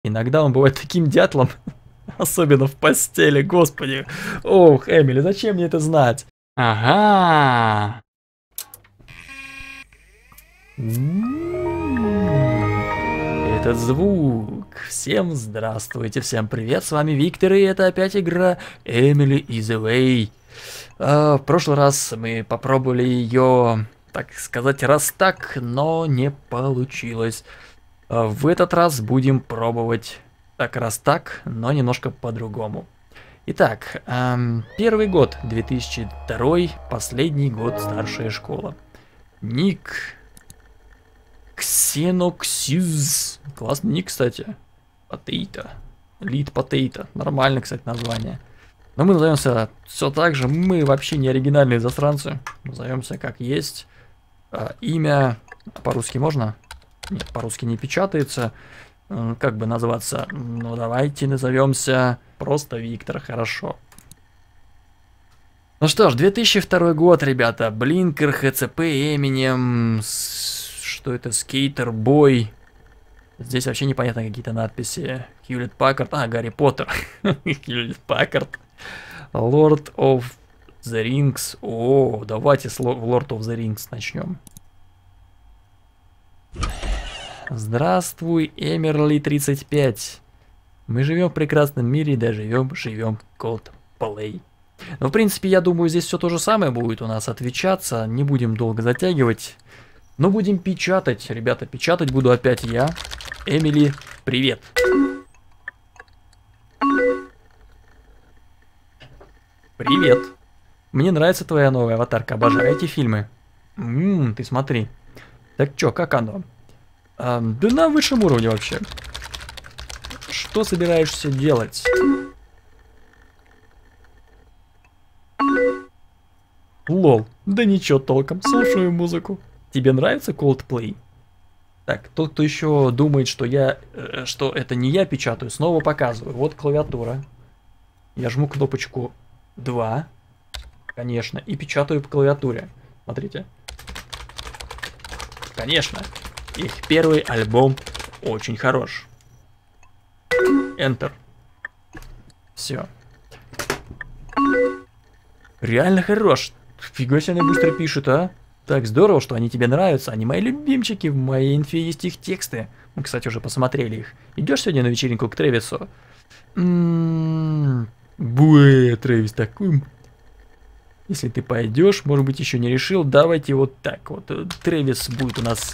Иногда он бывает таким дятлом, особенно в постели, господи. Ох, Эмили, зачем мне это знать? Ага. Этот звук. Всем здравствуйте, всем привет, с вами Виктор, и это опять игра Emily is Away. В прошлый раз мы попробовали ее, так сказать, раз так, но не получилось. В этот раз будем пробовать так раз так, но немножко по-другому. Итак, первый год, 2002, последний год, старшая школа. Ник Ксеноксюз. Классный ник, кстати. Потейто. Лид Потейто. Нормально, кстати, название. Но мы назовемся все так же. Мы вообще не оригинальные засранцы. Назовемся как есть. Имя по-русски можно? Нет, по-русски не печатается. Как бы назваться? Ну, давайте назовемся просто Виктор. Хорошо. Ну что ж, 2002 год, ребята. Блинкер, ХЦП, Эминем. Что это? Скейтер, Бой. Здесь вообще непонятно какие-то надписи. Хьюлетт Паккард. А, Гарри Поттер. Хьюлетт Паккард. Lord of the Rings. О, давайте с Lord of the Rings начнем. Здравствуй, Эмерли 35. Мы живем в прекрасном мире, да живем Coldplay. Ну, в принципе, я думаю, здесь все то же самое будет у нас отвечаться. Не будем долго затягивать. Но будем печатать, ребята, печатать буду опять я. Эмили, привет. Привет. Мне нравится твоя новая аватарка, обожаю эти фильмы. Ты смотри. Так чё, как оно? Да на высшем уровне вообще. Что собираешься делать? Лол, да ничего толком, слушаю музыку. Тебе нравится Coldplay? Так, тот, кто еще думает, что что это не я печатаю, снова показываю. Вот клавиатура. Я жму кнопочку 2, конечно, и печатаю по клавиатуре. Смотрите. Конечно, их первый альбом очень хорош. Enter. Все. Реально хорош. Фига себе, они быстро пишут, а? Так здорово, что они тебе нравятся. Они мои любимчики, в моей инфе есть их тексты. Мы, кстати, уже посмотрели их. Идешь сегодня на вечеринку к Трэвису? Буэ, Трэвис такой. Если ты пойдешь, может быть, еще не решил, давайте вот так вот. Трэвис будет у нас.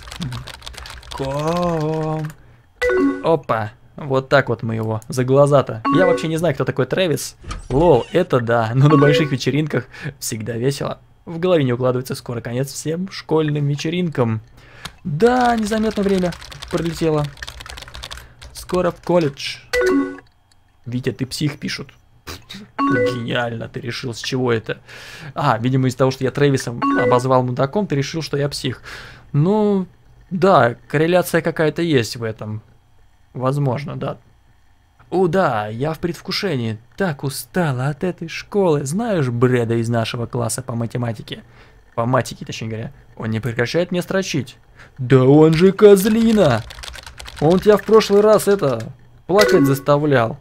Опа. Вот так вот мы его за глаза-то. Я вообще не знаю, кто такой Трэвис. Лол, это да, но на больших вечеринках всегда весело. В голове не укладывается, скоро конец всем школьным вечеринкам. Да, незаметно время пролетело. Скоро в колледж. Витя, ты псих, пишут. Гениально, ты решил, с чего это? А, видимо, из-за того, что я Трэвисом обозвал мудаком, ты решил, что я псих. Ну, да, корреляция какая-то есть в этом. Возможно, да. О, да, я в предвкушении. Так устала от этой школы. Знаешь Брэда из нашего класса по математике? По матике, точнее говоря. Он не прекращает меня строчить. Да он же козлина! Он тебя в прошлый раз плакать заставлял.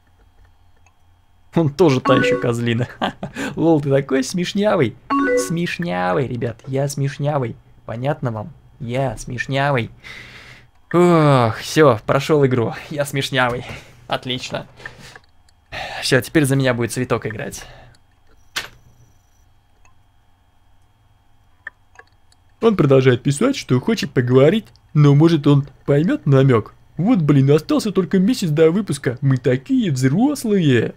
Он тоже та еще козлина. Лол, ты такой смешнявый. Смешнявый, ребят, я смешнявый. Понятно вам? Я смешнявый. Ох, все, прошел игру. Я смешнявый. Отлично. Все, теперь за меня будет цветок играть. Он продолжает писать, что хочет поговорить, но может он поймет намек. Вот, блин, остался только месяц до выпуска. Мы такие взрослые.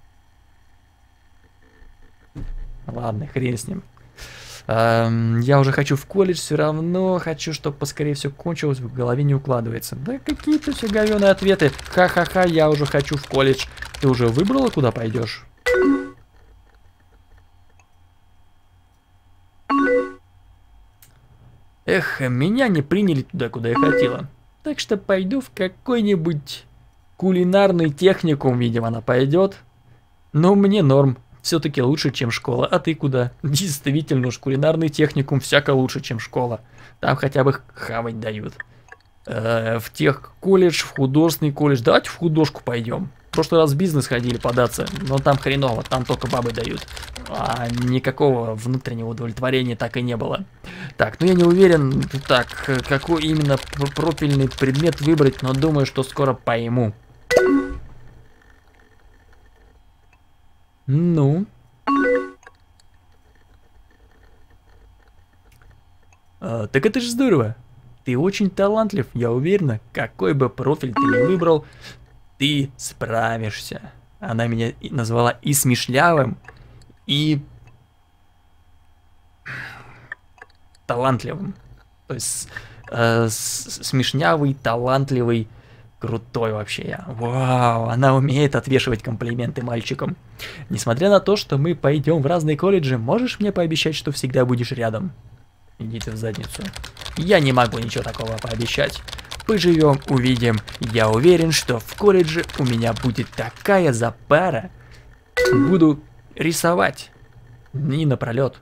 Ладно, хрен с ним. Я уже хочу в колледж, все равно хочу, чтобы поскорее все кончилось, в голове не укладывается. Да какие-то все говёные ответы. Ха-ха-ха, я уже хочу в колледж. Ты уже выбрала, куда пойдешь? Эх, меня не приняли туда, куда я хотела. Так что пойду в какой-нибудь кулинарный техникум, видимо, она пойдет. Но мне норм. Все-таки лучше, чем школа. А ты куда? Действительно уж, кулинарный техникум всяко лучше, чем школа. Там хотя бы хавать дают. в тех колледж, в художественный колледж. Давайте в художку пойдем. В прошлый раз в бизнес ходили податься, но там хреново, там только бабы дают. А никакого внутреннего удовлетворения так и не было. Так, ну я не уверен, так, какой именно профильный предмет выбрать, но думаю, что скоро пойму. Ну. Так это же здорово. Ты очень талантлив, я уверена. Какой бы профиль ты ни выбрал, ты справишься. Она меня назвала и смешлявым, и талантливым. То есть смешнявый, талантливый, крутой вообще я. Вау, она умеет отвешивать комплименты мальчикам. Несмотря на то, что мы пойдем в разные колледжи, можешь мне пообещать, что всегда будешь рядом? Идите в задницу. Я не могу ничего такого пообещать. Поживем, увидим. Я уверен, что в колледже у меня будет такая запара. Буду рисовать. Дни напролет.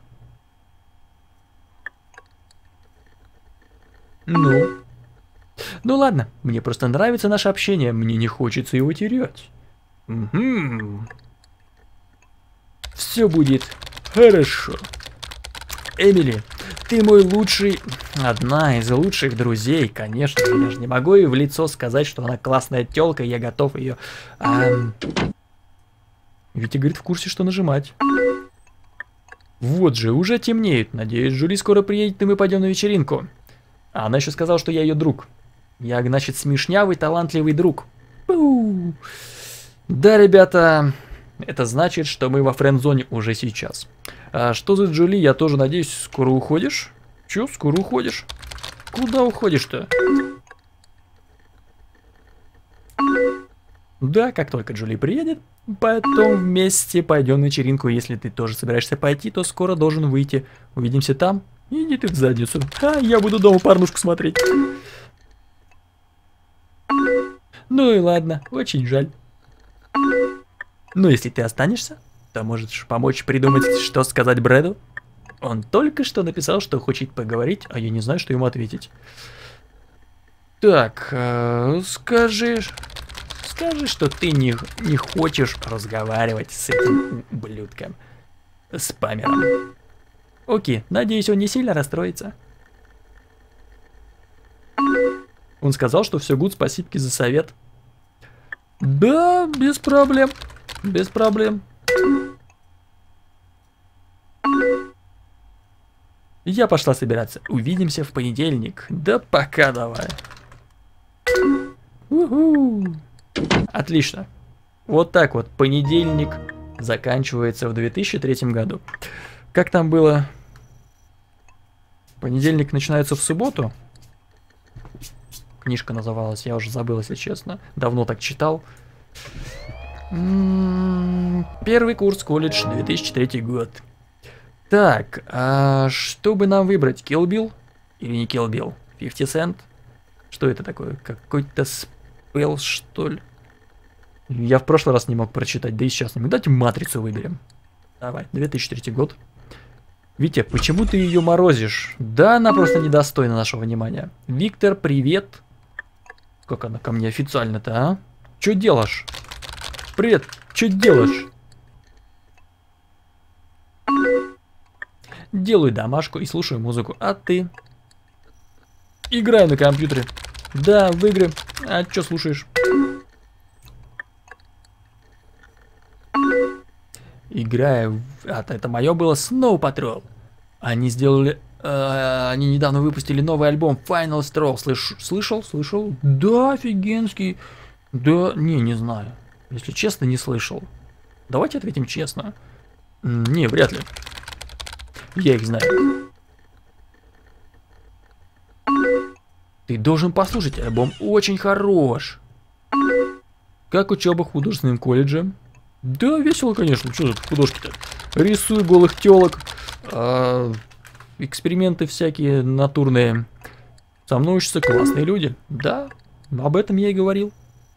Ну ладно, мне просто нравится наше общение, мне не хочется его терять. Угу. Все будет хорошо. Эмили, ты мой лучший, одна из лучших друзей, конечно, я же не могу ей в лицо сказать, что она классная тёлка, и я готов ее... Витя говорит, в курсе, что нажимать. Вот же, уже темнеет, надеюсь, Джули скоро приедет, и мы пойдем на вечеринку. А она еще сказала, что я ее друг. Я, значит, смешнявый, талантливый друг. Пу. Да, ребята, это значит, что мы во френд-зоне уже сейчас. А что за Джули, я тоже надеюсь, скоро уходишь? Че, скоро уходишь? Куда уходишь-то? Да, как только Джули приедет, потом вместе пойдем на вечеринку. Если ты тоже собираешься пойти, то скоро должен выйти. Увидимся там. Иди ты в задницу. А я буду дома порнушку смотреть. Ну и ладно, очень жаль. Но если ты останешься, то можешь помочь придумать, что сказать Брэду. Он только что написал, что хочет поговорить, а я не знаю, что ему ответить. Так, скажи, что ты не хочешь разговаривать с этим ублюдком, спамером. Окей, надеюсь, он не сильно расстроится. Он сказал, что все гуд, спасибо за совет. Да, без проблем. Без проблем. Я пошла собираться. Увидимся в понедельник. Да пока давай. Уху. Отлично. Вот так вот понедельник заканчивается в 2003 году. Как там было? Понедельник начинается в субботу. Книжка называлась, я уже забыл, если честно. Давно так читал. Первый курс, колледж, 2003 год. Так, а что бы нам выбрать? Kill Bill или не Kill Bill? 50 Cent? Что это такое? Какой-то спел, что ли? Я в прошлый раз не мог прочитать, да и сейчас не могу. Давайте Матрицу выберем. Давай, 2003 год. Витя, почему ты ее морозишь? Да, она просто недостойна нашего внимания. Виктор, привет. Как она ко мне официально-то, а? Чё делаешь? Привет, чё делаешь? Делаю домашку и слушаю музыку. А ты? Играю на компьютере. Да, в игры. А чё слушаешь? Играю. Это мое было Snow Patrol. Они сделали... они недавно выпустили новый альбом Final Straw. Слышал? Да, офигенский. Да, не знаю. Если честно, не слышал. Давайте ответим честно. Не, вряд ли. Я их знаю. Ты должен послушать, альбом очень хорош. Как учеба в художественном колледже? Да, весело, конечно. Что за художки-то? Рисую голых телок. Эксперименты всякие натурные. Со мной учатся классные люди. Да, об этом я и говорил.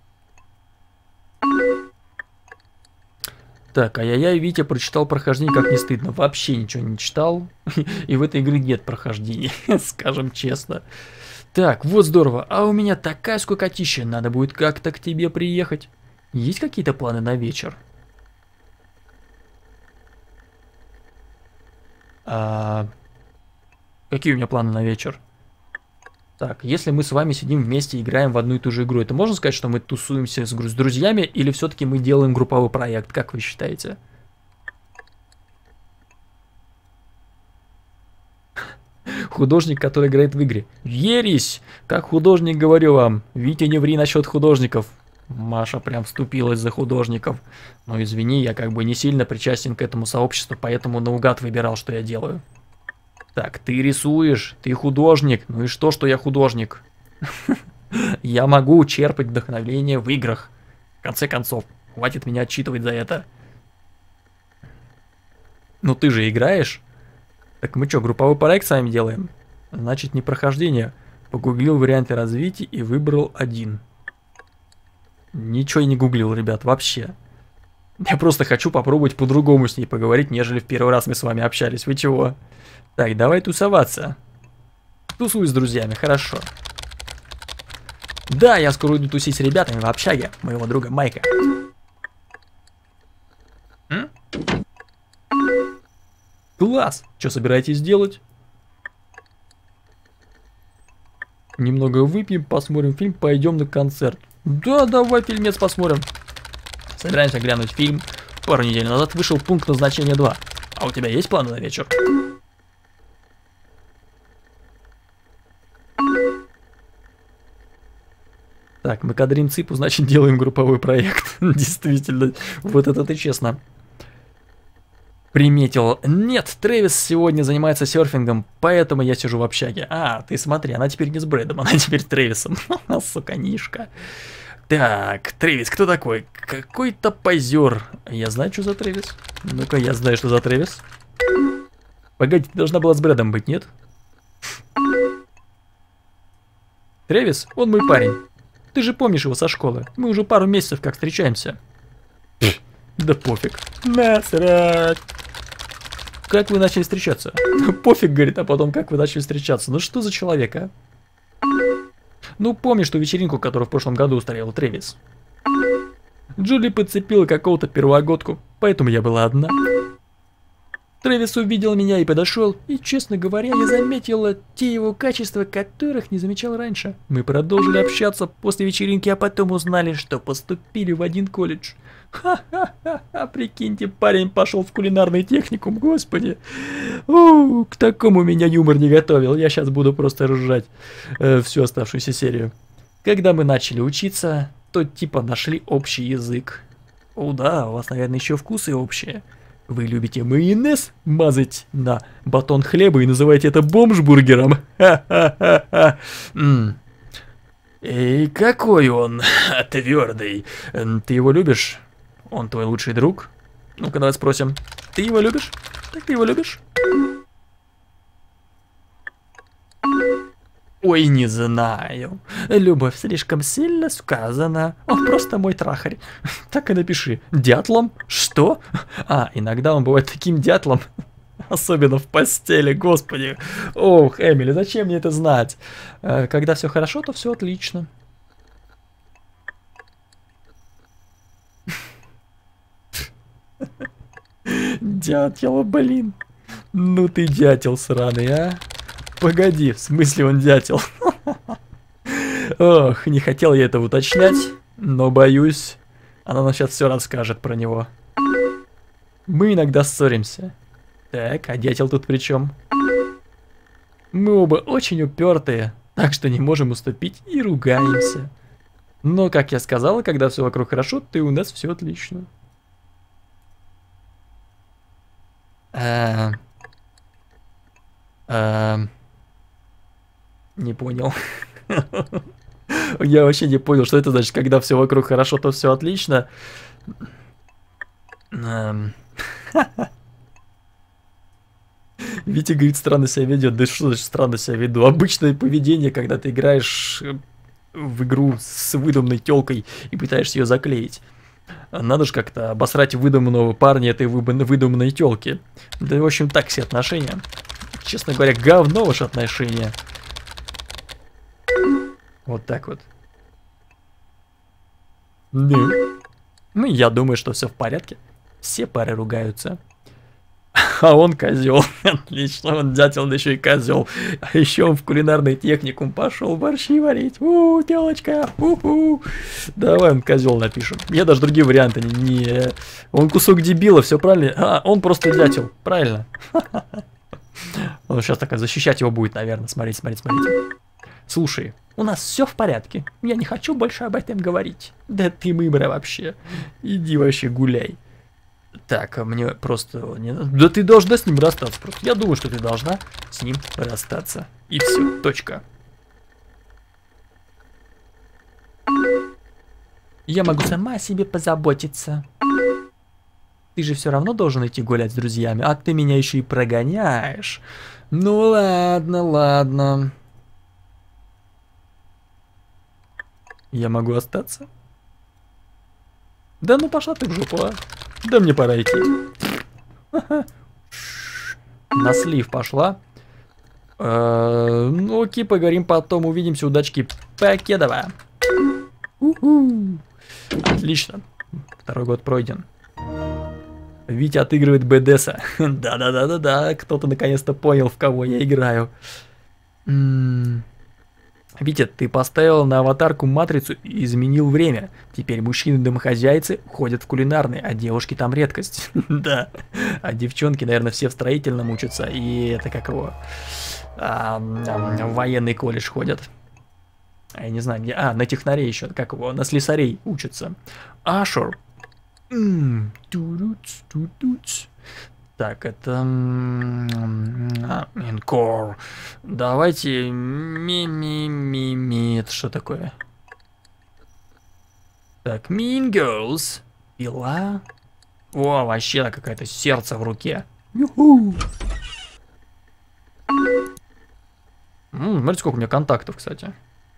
Так, ай-яй-яй, Витя прочитал прохождение, как не стыдно. Вообще ничего не читал. И в этой игре нет прохождений, скажем честно. Так, вот здорово. А у меня такая скукотища. Надо будет как-то к тебе приехать. Есть какие-то планы на вечер? Какие у меня планы на вечер? Так, если мы с вами сидим вместе и играем в одну и ту же игру, это можно сказать, что мы тусуемся с друзьями, или все-таки мы делаем групповой проект? Как вы считаете? Художник, который играет в игре. Ересь! Как художник, говорю вам. Витя, не ври насчет художников. Маша прям вступилась за художников. Но извини, я как бы не сильно причастен к этому сообществу, поэтому наугад выбирал, что я делаю. Так, ты рисуешь, ты художник. Ну и что я художник? Я могу черпать вдохновение в играх. В конце концов, хватит меня отчитывать за это. Ну ты же играешь? Так мы что, групповой проект с вами делаем? Значит, не прохождение. Погуглил варианты развития и выбрал один. Ничего я не гуглил, ребят, вообще. Я просто хочу попробовать по-другому с ней поговорить, нежели в первый раз мы с вами общались. Вы чего? Так, давай тусоваться. Тусуй с друзьями, хорошо. Да, я скоро иду тусить с ребятами в общаге моего друга Майка. Класс! Что собираетесь делать? Немного выпьем, посмотрим фильм, пойдем на концерт. Да, давай фильмец посмотрим. Собираемся глянуть фильм. Пару недель назад вышел «Пункт назначения 2». А у тебя есть планы на вечер? Так, мы кадрим цыпу, значит делаем групповой проект. Действительно, вот это ты честно приметил. Нет, Трэвис сегодня занимается серфингом, поэтому я сижу в общаге. А, ты смотри, она теперь не с Брэдом, она теперь Трэвисом. Суканишка. Так, Трэвис, кто такой? Какой-то позер. Я знаю, что за Трэвис. Ну-ка, я знаю, что за Трэвис. Погоди, ты должна была с Брэдом быть, нет? Трэвис, он мой парень. Ты же помнишь его со школы. Мы уже пару месяцев как встречаемся. Да пофиг. Насрать. Как вы начали встречаться? Пофиг, говорит, а потом как вы начали встречаться. Ну что за человек, а? Ну помнишь ту вечеринку, которую в прошлом году устроил Трэвис? Джули подцепила какого-то первогодку, поэтому я была одна. Трэвис увидел меня и подошел, и, честно говоря, я заметила те его качества, которых не замечал раньше. Мы продолжили общаться после вечеринки, а потом узнали, что поступили в один колледж. Ха-ха-ха, прикиньте, парень пошел в кулинарный техникум, господи. К такому меня юмор не готовил, я сейчас буду просто ржать всю оставшуюся серию. Когда мы начали учиться, то типа нашли общий язык. О да, у вас, наверное, еще вкусы общие. Вы любите майонез мазать на батон хлеба и называете это бомж-бургером? Ха-ха-ха-ха. И какой он твердый. Ты его любишь? Он твой лучший друг? Ну-ка, давай спросим. Ты его любишь? Так ты его любишь? Ой, не знаю. Любовь слишком сильно сказана. Он просто мой трахарь. Так и напиши. Дятлом? Что? А, иногда он бывает таким дятлом. Особенно в постели, господи. Ох, Эмили, зачем мне это знать? Когда все хорошо, то все отлично. Дятел, блин. Ну ты дятел сраный, а? Погоди, в смысле он дятел? Ох, не хотел я это уточнять, но боюсь, она нам сейчас все расскажет про него. Мы иногда ссоримся. Так, а дятел тут при чем? Мы оба очень упертые, так что не можем уступить и ругаемся. Но, как я сказала, когда все вокруг хорошо, то и у нас все отлично. Не понял. Я вообще не понял, что это значит, когда все вокруг хорошо, то все отлично. Витя говорит, странно себя ведет. Да что значит странно себя веду? Обычное поведение, когда ты играешь в игру с выдуманной телкой и пытаешься ее заклеить. Надо же как-то обосрать выдуманного парня этой выдуманной телки. Да и в общем так все отношения. Честно говоря, говно ваши отношения. Вот так вот. Да. Ну, я думаю, что все в порядке. Все пары ругаются. А он козел. Отлично, он дятел, да еще и козел. А еще он в кулинарный техникум пошел борщи варить. Телочка. Давай он козел напишем. Я даже другие варианты не. Он кусок дебила, все правильно. А, он просто дятел. Правильно. Он сейчас так защищать его будет, наверное. Смотрите. Слушай, у нас все в порядке. Я не хочу больше об этом говорить. Да ты мымра вообще. Иди вообще гуляй. Так, мне просто... Да ты должна с ним расстаться просто. Я думаю, что ты должна с ним расстаться. И все, точка. Я могу сама о себе позаботиться. Ты же все равно должен идти гулять с друзьями, а ты меня еще и прогоняешь. Ну ладно. Я могу остаться? Да ну пошла ты в жопу, а. Да мне пора идти. На слив пошла. Ну окей, поговорим потом, увидимся, удачки. Покедова. Отлично. Второй год пройден. Витя отыгрывает БДСа. Да, кто-то наконец-то понял, в кого я играю. Витя, ты поставил на аватарку матрицу и изменил время. Теперь мужчины-домохозяйцы ходят в кулинарный, а девушки там редкость. Да. А девчонки, наверное, все в строительном учатся. И это как его... в военный колледж ходят. Я не знаю, где... на технарей еще. Как его? На слесарей учатся. Ашур. Так, это... Encore. Давайте... Это что такое? Так, Mean Girls. Пила. О, вообще какое-то сердце в руке. Юху. Смотрите, сколько у меня контактов, кстати.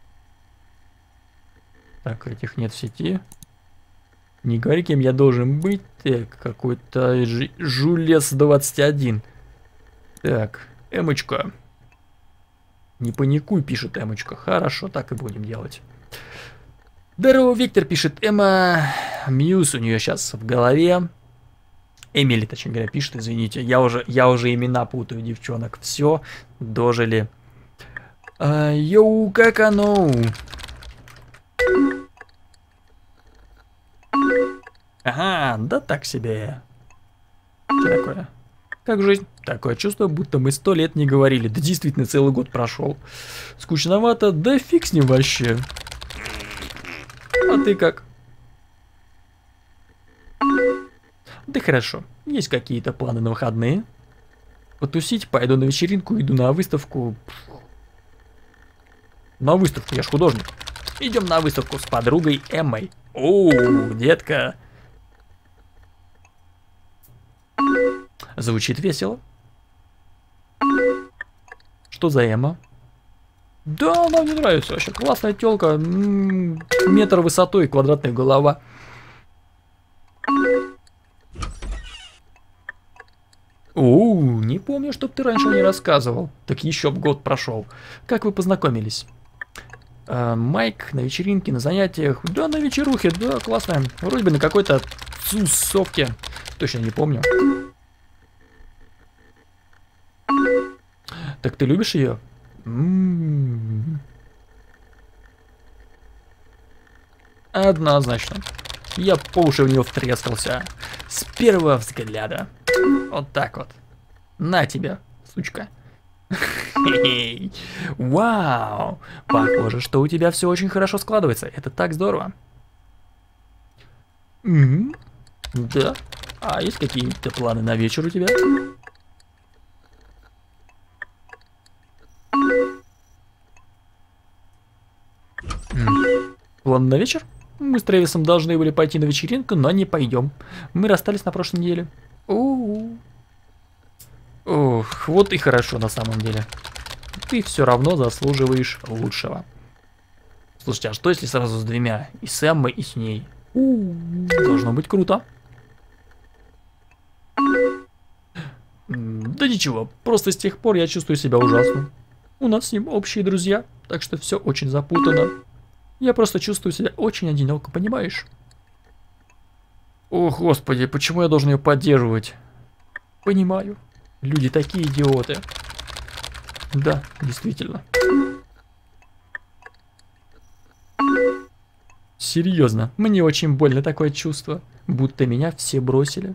Так, этих нет в сети. Не говори, кем я должен быть. Так, какой-то Жулес 21. Так, Эмочка. Не паникуй, пишет Эмочка. Хорошо, так и будем делать. Здорово, Виктор, пишет Эмма. Мьюз у нее сейчас в голове. Эмили, точнее говоря, пишет, извините. Я уже имена путаю, девчонок. Все, дожили. Йоу, как оно? Ага, да так себе. Что такое? Как жизнь? Такое чувство, будто мы 100 лет не говорили. Да действительно, целый год прошел. Скучновато, да фиг с ним вообще. А ты как? Да хорошо. Есть какие-то планы на выходные? Потусить, пойду на вечеринку, иду на выставку. На выставку, я ж художник. Идем на выставку с подругой Эммой. Оу, детка. Звучит весело. Что за Эмма? Да, она мне нравится вообще. Классная телка. Метр высотой, квадратная голова. Оу, не помню, чтоб ты раньше не рассказывал. Так еще б год прошел. Как вы познакомились? Майк на вечеринке, на занятиях. Да, на вечерухе, да, классно. Вроде бы на какой-то тусовке. Точно не помню. Так ты любишь ее? Однозначно. Я по уши в нее втрескался. С первого взгляда. Вот так вот. На тебя, сучка. Вау. Похоже, что у тебя все очень хорошо складывается. Это так здорово. Да. А есть какие-то планы на вечер у тебя? План на вечер? Мы с Трэвисом должны были пойти на вечеринку, но не пойдем. Мы расстались на прошлой неделе. Ох, вот и хорошо на самом деле. Ты все равно заслуживаешь лучшего. Слушайте, а что если сразу с двумя? И с Эммой, и с ней? Должно быть круто. Да ничего, просто с тех пор я чувствую себя ужасно. У нас с ним общие друзья. Так что все очень запутано. Я просто чувствую себя очень одиноко, понимаешь? О, господи, почему я должен ее поддерживать? Понимаю. Люди такие идиоты. Да, действительно. Серьезно, мне очень больно такое чувство, будто меня все бросили.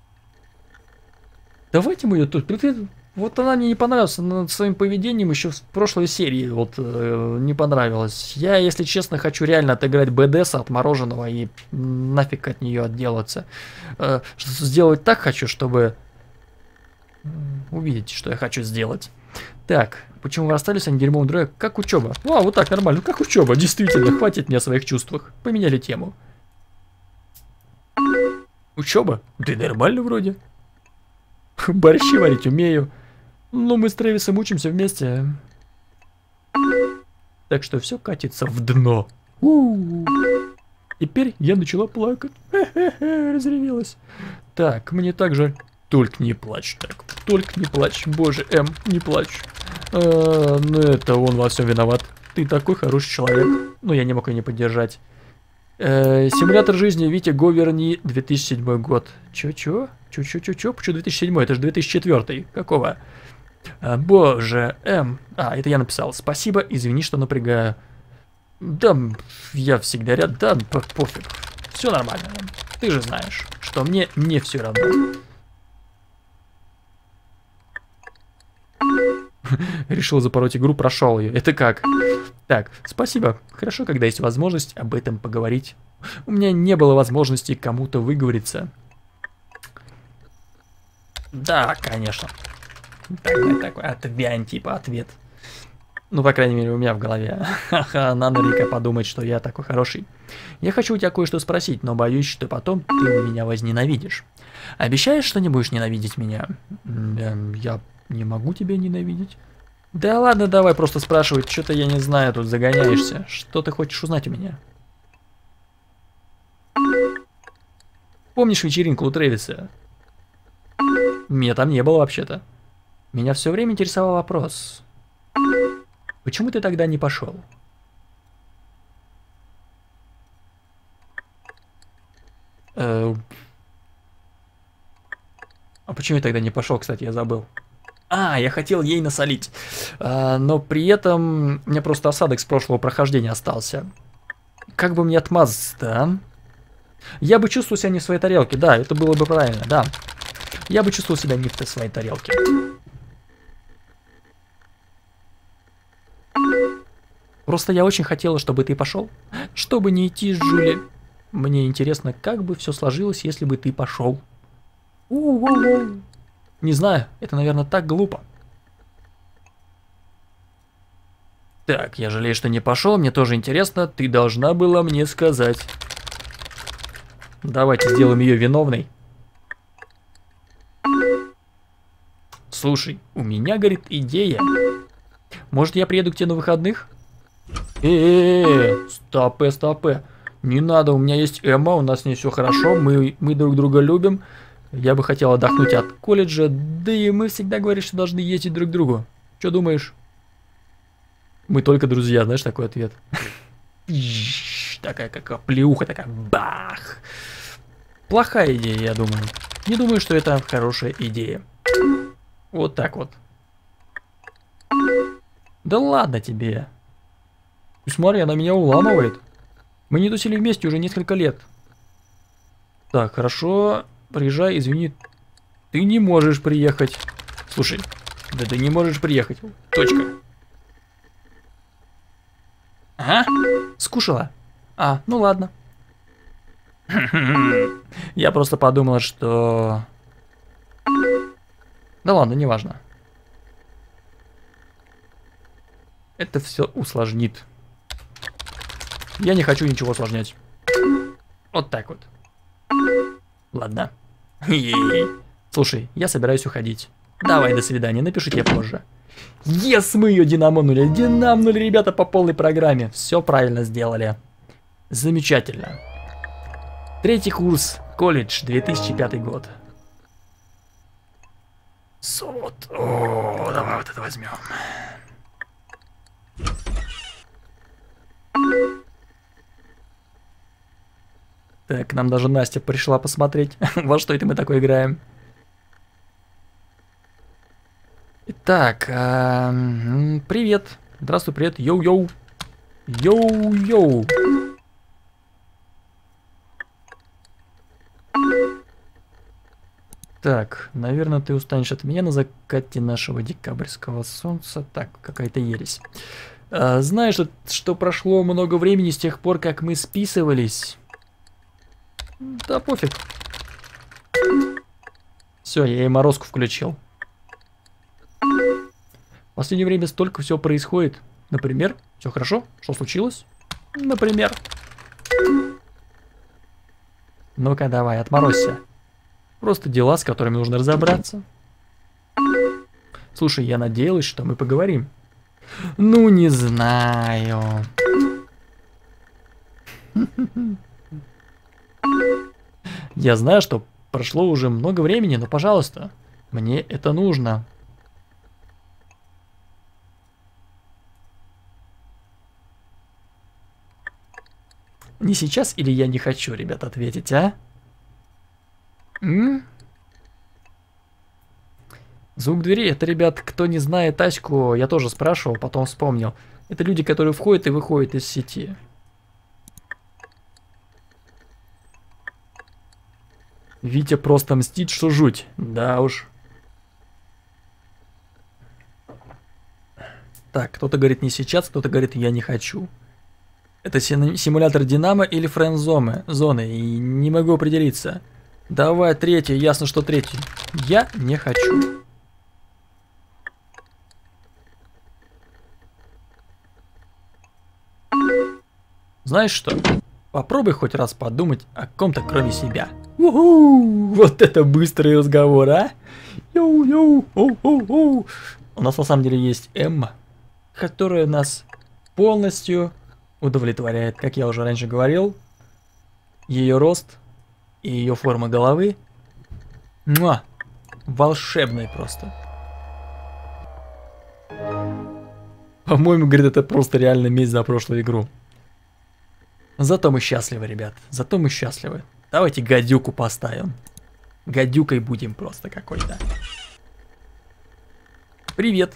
Давайте мы ее тут... Вот она мне не понравилась, она своим поведением еще в прошлой серии вот не понравилась. Я, если честно, хочу реально отыграть БДС от мороженого и нафиг от нее отделаться. Сделать так хочу, чтобы... Увидите, что я хочу сделать. Так, почему вы расстались, а не дерьмовым драйв? Как учеба? А, вот так, нормально. Как учеба, действительно, хватит мне о своих чувствах. Поменяли тему. Учеба? Да нормально вроде. Борщи варить умею. Но мы с Трэвисом учимся вместе. Так что все катится в дно. Теперь я начала плакать. Разревелась. Так, мне так жаль. Только не плачь, так. Только не плачь. Боже, не плачь. Ну это он во всем виноват. Ты такой хороший человек. Ну я не мог ее не поддержать. Симулятор жизни Витя Говерни, 2007 год. Чё? Почему 2007? Это же 2004. Какого? Боже, это я написал. Спасибо, извини, что напрягаю. Да, я всегда рядом. Да, пофиг. Все нормально. Ты же знаешь, что мне не все равно. Решил запороть игру, прошел ее. Это как? Так, спасибо. Хорошо, когда есть возможность об этом поговорить. У меня не было возможности кому-то выговориться. Да, конечно. Такой отвянь, типа, ответ. Ну, по крайней мере, у меня в голове. Ха-ха, надо Рика подумать, что я такой хороший. Я хочу у тебя кое-что спросить, но боюсь, что потом ты меня возненавидишь. Обещаешь, что не будешь ненавидеть меня? Я не могу тебя ненавидеть. Да ладно, давай просто спрашивай, что-то я не знаю, тут загоняешься. Что ты хочешь узнать у меня? Помнишь вечеринку у Трэвиса? Меня там не было вообще-то. Меня все время интересовал вопрос. Почему ты тогда не пошел? А почему я тогда не пошел, кстати, я забыл. Я хотел ей насолить. Но при этом у меня просто осадок с прошлого прохождения остался. Как бы мне отмазаться-то, а? Я бы чувствовал себя не в своей тарелке, да, это было бы правильно, да. Я бы чувствовал себя не в своей тарелке. Просто я очень хотела, чтобы ты пошел. Чтобы не идти с Джули. Мне интересно, как бы все сложилось, если бы ты пошел. Не знаю, это, наверное, так глупо. Так, я жалею, что не пошел, мне тоже интересно, ты должна была мне сказать. Давайте сделаем ее виновной. Слушай, у меня, говорит, идея. Может, я приеду к тебе на выходных? Стопэ. Не надо, у меня есть Эмма, у нас с ней все хорошо, мы друг друга любим. Я бы хотел отдохнуть от колледжа, да и мы всегда говорим, что должны ездить друг к другу. Что думаешь? Мы только друзья, знаешь, такой ответ. Такая как плеуха, такая бах. Плохая идея, я думаю. Не думаю, что это хорошая идея. Вот так вот. Да ладно тебе. Смотри, она меня уламывает. Мы не тусили вместе уже несколько лет. Так, хорошо. Приезжай, извини. Ты не можешь приехать. Слушай, да ты не можешь приехать. Точка. Ага, скушала. Ну ладно. Я просто подумала, что... Да ладно, неважно. Это все усложнит. Я не хочу ничего усложнять. Вот так вот. Ладно. Слушай, я собираюсь уходить. Давай, до свидания, напиши тебе позже. Yes, мы ее динамнули. Динамнули, ребята, по полной программе. Все правильно сделали. Замечательно. 3-й курс, колледж, 2005 год. Давай вот это возьмем. Так, нам даже Настя пришла посмотреть, во что это мы такое играем. Итак, привет. Здравствуй, привет. Йоу-йоу. Йоу-йоу. Так, наверное, ты устанешь от меня на закате нашего декабрьского солнца. Так, какая-то ересь. Знаешь, что прошло много времени с тех пор, как мы списывались? Да пофиг. Все, я и морозку включил. В последнее время столько всего происходит. Например, все хорошо? Что случилось? Например. Ну-ка, давай, отморозься. Просто дела, с которыми нужно разобраться. Слушай, я надеялась, что мы поговорим. Ну, не знаю. Я знаю, что прошло уже много времени, но, пожалуйста, мне это нужно. Не сейчас или я не хочу, ребят, ответить, а? Звук двери, это, ребят, кто не знает Аську, я тоже спрашивал, потом вспомнил. Это люди, которые входят и выходят из сети. Витя просто мстит, что жуть. Да уж. Так, кто-то говорит не сейчас, кто-то говорит я не хочу. Это симулятор Динамо или френд-зоны, и не могу определиться. Давай третий, ясно, что третий. Я не хочу. Знаешь что? Попробуй хоть раз подумать о ком-то кроме себя. У-ху! Вот это быстрый разговор, а? Йоу-йоу, оу-оу-оу. У нас на самом деле есть Эмма, которая нас полностью удовлетворяет. Как я уже раньше говорил, ее рост и ее форма головы. Муа! Волшебная просто. По-моему, говорит, это просто реально месть за прошлую игру. Зато мы счастливы, ребят. Зато мы счастливы. Давайте гадюку поставим. Гадюкой будем просто какой-то. Привет.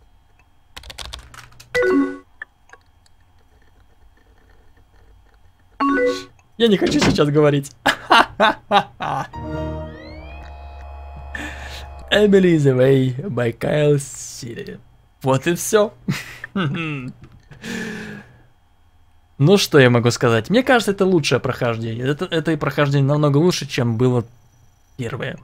Я не хочу сейчас говорить. Emily is Away by Kyle City. Вот и все. Ну что я могу сказать? Мне кажется, это лучшее прохождение. Это прохождение намного лучше, чем было первое.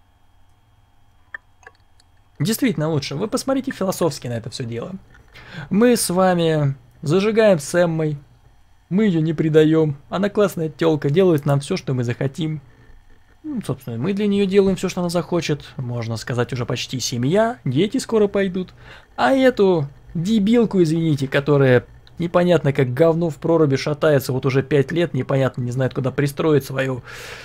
Действительно лучше. Вы посмотрите философски на это все дело. Мы с вами зажигаем с Эммой. Мы ее не предаем. Она классная телка, делает нам все, что мы захотим. Ну, собственно, мы для нее делаем все, что она захочет. Можно сказать, уже почти семья. Дети скоро пойдут. А эту дебилку, извините, которая непонятно как говно в проруби шатается вот уже 5 лет, непонятно, не знает, куда пристроить свое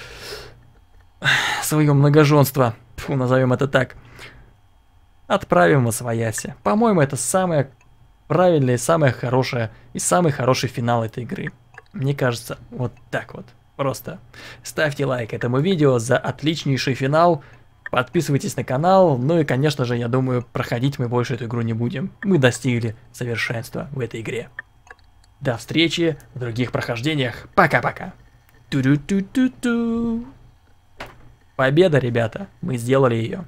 многоженство. Фу, назовем это так. Отправим в освояси. По-моему, это самое правильное, самое хорошее и самый хороший финал этой игры. Мне кажется, вот так вот. Просто ставьте лайк этому видео за отличнейший финал. Подписывайтесь на канал. Ну и, конечно же, я думаю, проходить мы больше эту игру не будем. Мы достигли совершенства в этой игре. До встречи в других прохождениях. Пока-пока. Ту-ду-ту-ту-ту. Победа, ребята. Мы сделали ее.